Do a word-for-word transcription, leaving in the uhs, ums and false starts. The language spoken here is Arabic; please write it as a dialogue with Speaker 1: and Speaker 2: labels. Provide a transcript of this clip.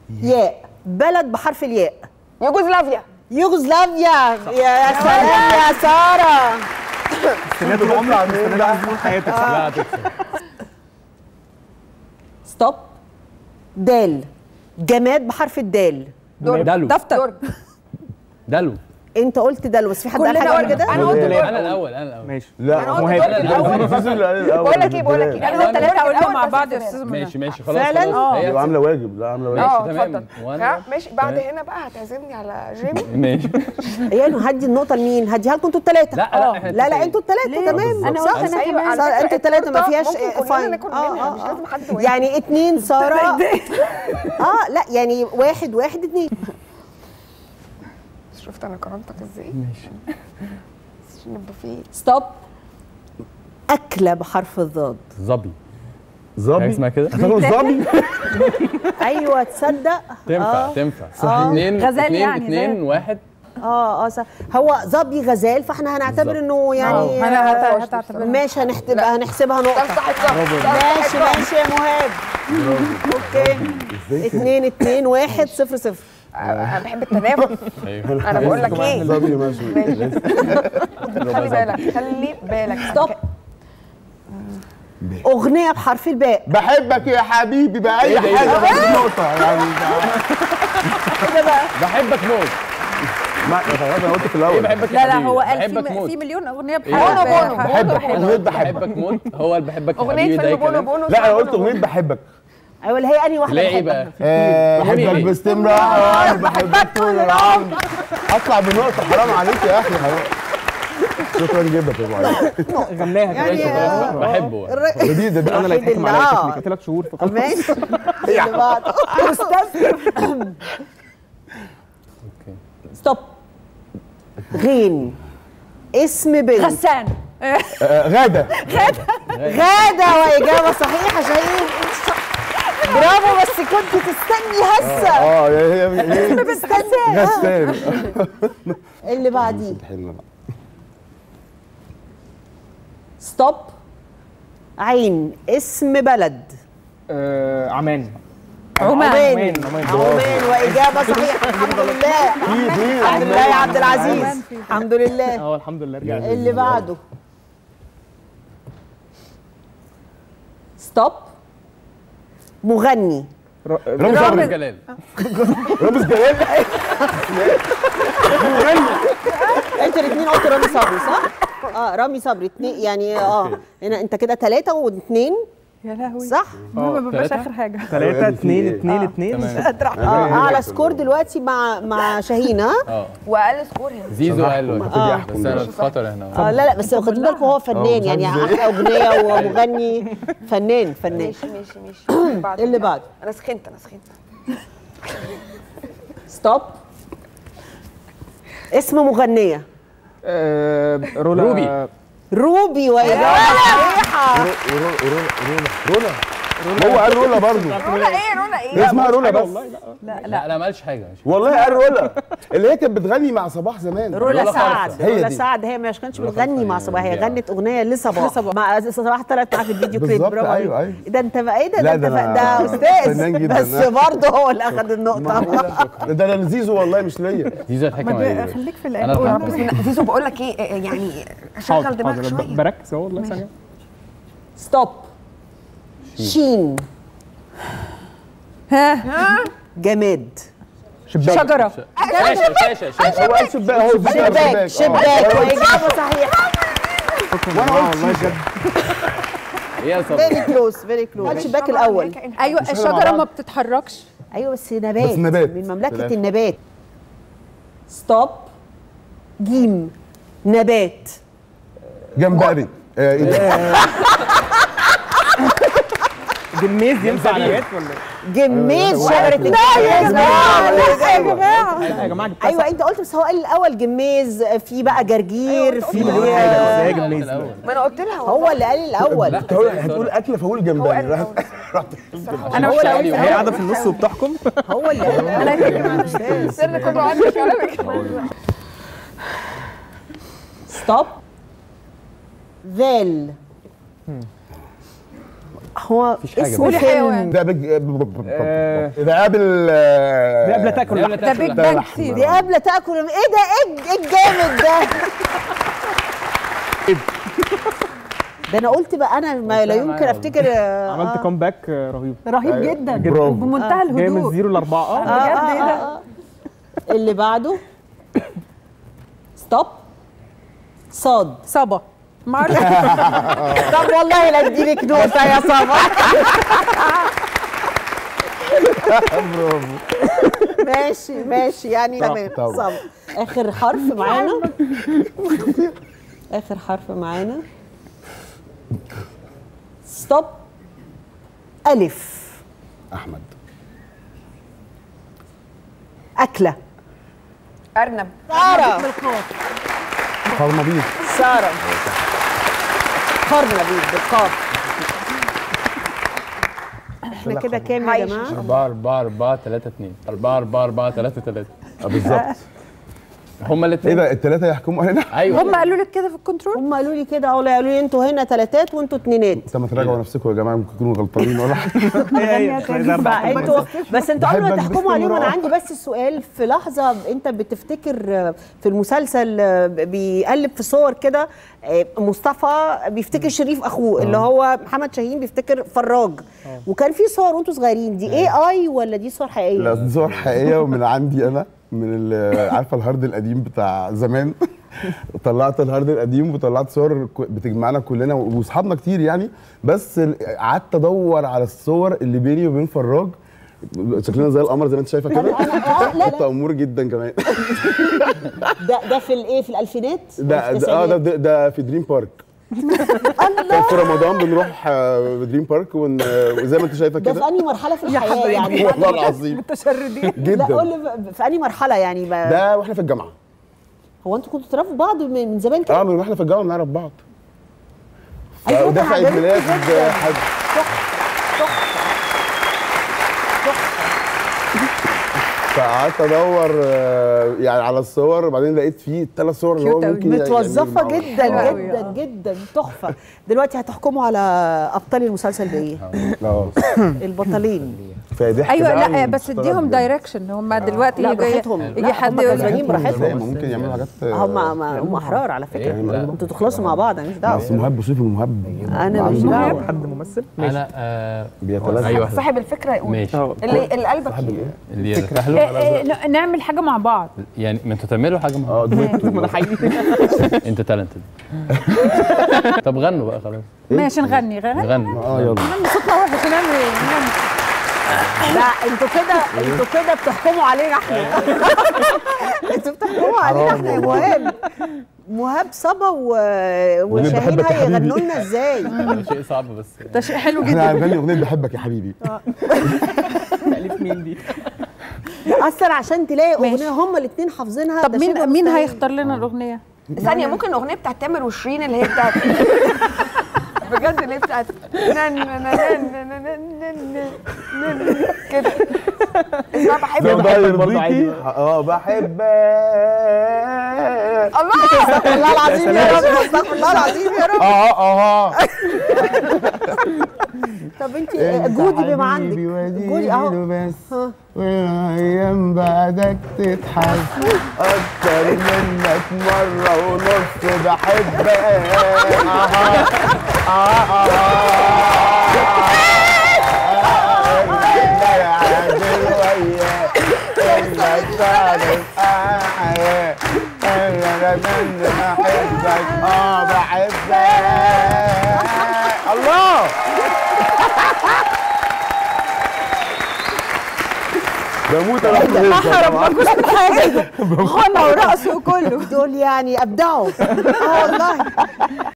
Speaker 1: ياء. بلد بحرف الياء.
Speaker 2: يوغوسلافيا.
Speaker 1: يوغوسلافيا. يا سلام يا ساره.
Speaker 3: استناد العمر على استناد عزيز حياتك.
Speaker 4: لا هتكسب.
Speaker 1: ستوب. دال. جماد بحرف الدال.
Speaker 4: دلو.
Speaker 2: دفتر.
Speaker 4: دلو.
Speaker 1: انت قلت دلو بس في حد قال حاجه قبل كده؟
Speaker 2: انا قلت
Speaker 4: انا الاول انا الاول.
Speaker 3: ماشي.
Speaker 5: لا
Speaker 2: مهاب.
Speaker 5: بقول
Speaker 2: لك ايه بقول لك ايه
Speaker 6: احنا الثلاثه قلنا مع بعض يا استاذ منى.
Speaker 4: ماشي ماشي خلاص.
Speaker 1: فعلا؟
Speaker 4: اه
Speaker 5: يبقى عامله واجب. لا عامله واجب.
Speaker 2: اه
Speaker 4: تمام.
Speaker 2: اتفضل. ماشي بعد هنا بقى هتعزمني على جيمي.
Speaker 4: ماشي.
Speaker 1: يعني هدي النقطه لمين؟ هديها لكم انتوا الثلاثه.
Speaker 4: لا لا احنا
Speaker 1: لا لا انتوا الثلاثه تمام.
Speaker 6: انا قلت انا كمان.
Speaker 1: انتوا الثلاثه ما فيهاش
Speaker 2: فاين. مش لازم حد واحد.
Speaker 1: يعني اتنين ساره. اه لا يعني واحد واحد اتنين.
Speaker 2: شفت انا كرمتك ازاي؟
Speaker 4: ماشي.
Speaker 2: عشان نبقى فيه.
Speaker 1: ستوب. اكله بحرف الضاد.
Speaker 4: ظبي.
Speaker 5: ظبي
Speaker 4: اسمها كده؟
Speaker 5: ظبي.
Speaker 1: ايوه تصدق.
Speaker 4: تنفع تنفع. صح. اثنين
Speaker 6: غزال
Speaker 4: اثنين
Speaker 6: يعني
Speaker 4: اثنين واحد.
Speaker 1: اه اه صح. هو ظبي غزال فاحنا هنعتبر انه يعني
Speaker 6: انا هتعتبر
Speaker 1: ماشي هنحسبها هنحسبها نقطه. ماشي ماشي يا مهاب. اوكي. اتنين اتنين واحد صفر صفر.
Speaker 2: انا بحب التنافس.
Speaker 4: ايوه.
Speaker 2: انا بقول لك ايه.
Speaker 5: ظبي ماشي.
Speaker 2: خلي بالك خلي بالك.
Speaker 1: ستوب. اغنيه بحرف الباء.
Speaker 5: بحبك يا حبيبي بأي حاجه بس نقطه يعني.
Speaker 1: ايه ده بقى؟
Speaker 4: بحبك موت.
Speaker 5: ما انا قلت في الاول.
Speaker 4: بحبك
Speaker 6: لا لا هو قال
Speaker 4: بحبك
Speaker 6: في
Speaker 4: موت.
Speaker 6: في مليون اغنيه
Speaker 2: بونو
Speaker 6: بحب
Speaker 2: بونو.
Speaker 5: بحبك اغنيه بحبك.
Speaker 4: بحبك موت. هو اللي بحبك يا
Speaker 2: اغنيه
Speaker 4: حبيبي ده
Speaker 2: فيلم بونو
Speaker 4: كلام.
Speaker 2: بونو.
Speaker 5: لا انا قلت اغنيه بحبك.
Speaker 1: ايوه اللي هي انهي واحده؟
Speaker 4: لا ايه بقى؟
Speaker 5: بحبك باستمرار بحبك طول العمر. اطلع بنقطه حرام عليك يا اخي حرام. شكرا جدا يا ابو علي.
Speaker 3: غناها
Speaker 1: يعني
Speaker 3: كده.
Speaker 4: بحبه.
Speaker 5: جديده دي.
Speaker 3: انا اللي هيتحكم عليا شكلي كانت ثلاث شهور فخلاص.
Speaker 1: ماشي. اللي بعده. ستوب. غين. اسم بنت.
Speaker 6: غسان.
Speaker 5: غاده.
Speaker 1: غادة وإجابة صحيحة. شاهين برافو بس كنت تستني هسه.
Speaker 5: اه هي هي
Speaker 1: تستني.
Speaker 5: غسان.
Speaker 1: اللي بعديه. ستوب. عين. اسم بلد.
Speaker 3: آه، عمان.
Speaker 1: عمان.
Speaker 3: عمان.
Speaker 1: عمان وإجابة صحيحة. الحمد لله. الحمد لله يا عبد العزيز. الحمد لله.
Speaker 3: اه الحمد لله رجعت.
Speaker 1: اللي بعده. ستوب. مغني.
Speaker 5: رامز
Speaker 4: رامز جلال.
Speaker 5: رامز جلال.
Speaker 1: انتوا الاثنين قلتوا رامي صبري صح؟ اه رامي صبري اتنين يعني اه هنا انت كده ثلاثة واثنين
Speaker 6: يا لهوي.
Speaker 1: صح؟
Speaker 6: ما بيبقاش اخر حاجه.
Speaker 3: ثلاثة اثنين اثنين اثنين.
Speaker 1: اه اعلى سكور دلوقتي مع مع شاهين ها؟
Speaker 4: اه
Speaker 2: واقل سكور هنا.
Speaker 4: زيزو قال له.
Speaker 5: اه
Speaker 4: بس انا خطر هنا.
Speaker 1: اه لا لا بس خدوا بالكم هو فنان يعني احلى اغنيه ومغني فنان فنان.
Speaker 2: ماشي ماشي ماشي.
Speaker 1: اللي بعده.
Speaker 2: انا سخنت انا سخنت.
Speaker 1: ستوب. اسم مغنيه.
Speaker 3: آه، رولا.
Speaker 4: روبي.
Speaker 1: روبي وإجابة صحيحة.
Speaker 5: رولا. هو قال رولا برضه.
Speaker 2: رولا ايه رولا ايه؟
Speaker 5: اسمها رولا بس.
Speaker 4: لا لا لا ما قالش حاجه.
Speaker 5: والله قال رولا اللي هي كانت بتغني مع صباح زمان.
Speaker 1: رولا سعد.
Speaker 5: هي
Speaker 1: رولا
Speaker 5: دي.
Speaker 1: سعد هي ما كانتش بتغني مع صباح هي غنت اغنيه لصباح مع صباح طلعت معاها في الفيديو كليب.
Speaker 5: بالظبط.
Speaker 1: برافو
Speaker 5: ايوه
Speaker 1: عليك.
Speaker 5: ايوه.
Speaker 1: ده انت بقى ايه ده
Speaker 5: لا
Speaker 1: ده
Speaker 5: ده
Speaker 1: انت
Speaker 5: أنا
Speaker 1: ده استاذ
Speaker 5: فنان جدا.
Speaker 1: بس برضه هو اللي اخذ النقطه.
Speaker 5: ده انا لذيذ والله مش ليا.
Speaker 4: زيزو هتحكم عليه.
Speaker 6: خليك في
Speaker 4: انا
Speaker 6: الاول.
Speaker 2: زيزو بقول لك ايه يعني شغل دماغك شويه.
Speaker 3: بركز اهو والله ثانيه.
Speaker 1: ستوب. شين.
Speaker 6: ها.
Speaker 1: جماد.
Speaker 3: شباك.
Speaker 6: شجره.
Speaker 4: شاشه شاشه شاشه.
Speaker 5: هو قال شباك اهو.
Speaker 1: شباك شباك وإجابة صحيحة.
Speaker 5: وانا قلت والله بجد.
Speaker 4: ايه يا صبري؟
Speaker 1: فيري كلوز فيري كلوز. الشباك الأول.
Speaker 6: ايوه الشجره ما بتتحركش.
Speaker 1: ايوه بس نبات.
Speaker 5: بس نبات.
Speaker 1: من مملكة النبات. ستوب. جيم. نبات.
Speaker 5: جمبري.
Speaker 3: جميز ينفع نبات ولا؟
Speaker 1: جميز شجرة الجميز.
Speaker 6: يا جماعه لا يا جماعه.
Speaker 3: لا يا جماعه جبتها.
Speaker 1: ايوه انت قلت بس هو قال الاول جميز في بقى جرجير في
Speaker 3: مليون حاجه بس هي جميز.
Speaker 2: ما انا قلت لها
Speaker 1: هو اللي قال الاول.
Speaker 5: هتقول اكله فاقول جمبري. رحت
Speaker 6: انا
Speaker 1: هو اللي
Speaker 3: هي قاعده في النص وبتحكم.
Speaker 1: هو اللي قال
Speaker 2: سر كله عندك كلامك.
Speaker 1: ستوب. ذال. هو اسم
Speaker 6: قولي
Speaker 1: فيلم
Speaker 6: حيوان.
Speaker 5: ده بيج
Speaker 3: آه،
Speaker 5: ده قابل
Speaker 3: دي قبل تاكل
Speaker 4: قبل
Speaker 6: ده بيج
Speaker 4: تاكل.
Speaker 6: بانج
Speaker 5: لحمة.
Speaker 6: ثيري.
Speaker 1: دي قبل تاكل ايه ده؟ ايه إيه الجامد ده؟ ده انا قلت بقى انا ما لا يمكن افتكر. آه،
Speaker 3: عملت كومباك رهيب
Speaker 6: رهيب جدا
Speaker 5: برافو.
Speaker 6: بمنتهى
Speaker 3: جاي من
Speaker 6: الهدوء.
Speaker 3: زيرو لاربعه اه
Speaker 6: بجد ايه ده؟
Speaker 1: آه. اللي بعده ستوب صاد.
Speaker 6: صبا معرفش.
Speaker 1: طب والله لا اديلك نقطة يا صبا.
Speaker 5: برافو.
Speaker 1: ماشي ماشي يعني تمام.
Speaker 5: طبعا.
Speaker 1: صبا. آخر حرف معانا. آخر حرف معانا ستوب ألف.
Speaker 5: احمد.
Speaker 1: أكلة.
Speaker 2: ارنب.
Speaker 1: سارة.
Speaker 5: خرمبيط.
Speaker 1: سارة. خرنبيط بالقاف. احنا كده كام يا جماعة؟
Speaker 4: أربعة أربعة أربعة ثلاثة اتنين أربعة أربعة أربعة ثلاثة ثلاثة.
Speaker 5: اه بالظبط.
Speaker 4: هما
Speaker 5: ايه
Speaker 4: الاثنين.
Speaker 5: ده الثلاثه يحكموا هنا؟
Speaker 4: ايوه
Speaker 6: هم قالوا لك كده في الكنترول؟
Speaker 1: هم قالوا لي كده، قالوا لي انتوا هنا ثلاثات وانتوا اتنينات.
Speaker 5: انت ما تراجعوا نفسكم يا جماعه، ممكن تكونوا غلطانين ولا حاجه.
Speaker 1: فانتوا بس انتوا قبل ما
Speaker 5: بحبك
Speaker 1: تحكموا عليهم انا
Speaker 5: باستمرار.
Speaker 1: عندي بس سؤال. في لحظه انت بتفتكر في المسلسل بيقلب في صور كده، مصطفى بيفتكر شريف اخوه اللي هو محمد شاهين بيفتكر فراج، وكان في صور وانتوا صغيرين، دي اي اي ولا دي صور حقيقيه؟
Speaker 5: لا دي صور حقيقيه ومن عندي انا، من ال- عارفه الهارد القديم بتاع زمان. طلعت الهارد القديم وطلعت صور ك- بتجمعنا كلنا واصحابنا كتير يعني، بس ال- قعدت ادور على الصور اللي بيني وبين فراج. شكلنا زي القمر زي ما انت شايفه كده.
Speaker 1: لا لا
Speaker 5: كنت امور جدا كمان.
Speaker 1: ده ده في الايه، في الالفينات؟
Speaker 5: ده
Speaker 1: ولا في
Speaker 5: ده- اه ده,
Speaker 1: التسعينات؟
Speaker 5: ده, ده في دريم بارك. كان في رمضان بنروح آه، دريم بارك ون- وزي ما انت شايفه
Speaker 1: ده في
Speaker 5: كده.
Speaker 1: انهي مرحله في الحياه يعني؟
Speaker 5: والله العظيم
Speaker 6: متشردين.
Speaker 1: لا
Speaker 5: جدا.
Speaker 1: قول لي في انهي مرحله يعني بقى؟
Speaker 5: ده واحنا في الجامعه.
Speaker 1: هو انتوا كنتوا تعرفوا بعض من من زمان كده؟
Speaker 5: اه من واحنا في الجامعه بنعرف بعض.
Speaker 1: أيوة،
Speaker 5: وده
Speaker 1: ده
Speaker 5: في عيد
Speaker 1: عجبني
Speaker 5: ميلاد
Speaker 1: جداً.
Speaker 5: حد. فقعدت ادور آه، يعني على الصور، وبعدين لقيت فيه ثلاث صور اللي هو
Speaker 6: Cute أوي.
Speaker 5: ممكن
Speaker 1: متوظفه
Speaker 5: يعني
Speaker 1: جدا
Speaker 6: حلوة أوي،
Speaker 1: جدا
Speaker 6: آه.
Speaker 1: جدا تحفه. دلوقتي هتحكموا على ابطال المسلسل بايه؟
Speaker 5: اه
Speaker 1: البطلين.
Speaker 5: فضحك
Speaker 6: ايوه
Speaker 5: بقى
Speaker 6: لا بس
Speaker 5: ومستغرب
Speaker 6: اديهم
Speaker 5: جدا.
Speaker 6: دايركشن هم دلوقتي
Speaker 1: لا
Speaker 6: يجي
Speaker 1: براحتهم،
Speaker 6: يجي
Speaker 1: لا،
Speaker 6: حد
Speaker 1: هم
Speaker 6: يقول
Speaker 1: كسبانين
Speaker 6: لي
Speaker 1: براحتهم.
Speaker 5: ازاي؟ ما ممكن يعملوا حاجات
Speaker 1: هم ما- هم احرار على فكره.
Speaker 4: لا.
Speaker 1: انتوا تخلصوا مع بعض انا مش
Speaker 5: بس
Speaker 1: دعوه.
Speaker 5: مهاب بوصيف المهاب
Speaker 1: انا مش
Speaker 5: عنده
Speaker 1: دعوه.
Speaker 3: حد ممثل
Speaker 4: انا آه
Speaker 5: بيتلذذ.
Speaker 4: ايوه
Speaker 2: صاحب الفكره يقول
Speaker 4: ماشي
Speaker 3: اه
Speaker 2: اللي اللي قلبك
Speaker 5: صاحب الايه؟
Speaker 4: اللي يرتاح له.
Speaker 6: إيه إيه ن- نعمل حاجه مع بعض.
Speaker 4: يعني ما انتوا تعملوا حاجه مع
Speaker 5: اه دويتو.
Speaker 3: ما انا حقيقي
Speaker 4: انت تالنتد. طب غنوا بقى خلاص.
Speaker 6: ماشي نغني غني
Speaker 4: غنوا
Speaker 5: اه يلا.
Speaker 6: نغني صوتنا وحش نعمل ايه؟ نغني.
Speaker 1: لا انتوا كده انتوا كده بتحكموا علينا احنا. انتوا بتحكموا علينا احنا يا مهاب. مهاب صبا و... وشاهين
Speaker 5: بحبك يا حبيبي.
Speaker 1: هيغنوا لنا ازاي؟
Speaker 4: ده شيء صعب بس.
Speaker 6: ده شيء حلو
Speaker 5: احنا
Speaker 6: جدا.
Speaker 5: هنغني اغنيه بحبك يا حبيبي.
Speaker 3: تأليف مين دي؟
Speaker 1: اصلا عشان تلاقي اغنيه هما الاثنين حافظينها.
Speaker 6: طب
Speaker 1: ده
Speaker 6: مين
Speaker 1: شبه
Speaker 6: مين
Speaker 1: مستحيل.
Speaker 6: هيختار لنا الاغنيه؟
Speaker 2: ثانيه ممكن الاغنيه بتاعت تامر وشيرين اللي هي بتاعت بجد اللي هي بتاعت نن- نن- نن- نن- نن- نن- نن- كده اسمها بحبك.
Speaker 5: ده
Speaker 3: برضه عادي
Speaker 5: يرضيكي؟
Speaker 3: بقى.
Speaker 5: اه بحبك.
Speaker 2: الله
Speaker 1: استغفر الله العظيم يا رب، استغفر الله العظيم يا رب.
Speaker 5: اه اه اه
Speaker 1: طب انت جودي بما عندك جودي اهو.
Speaker 5: بس وايام بعدك تضحك اكتر منك مره ونص بحبك. اه اه بحبك. اه بحبك. الله بموت انا
Speaker 6: ما حرمكوش من حاجه غنى ورقص وكله.
Speaker 1: دول يعني ابدعوا. اه والله.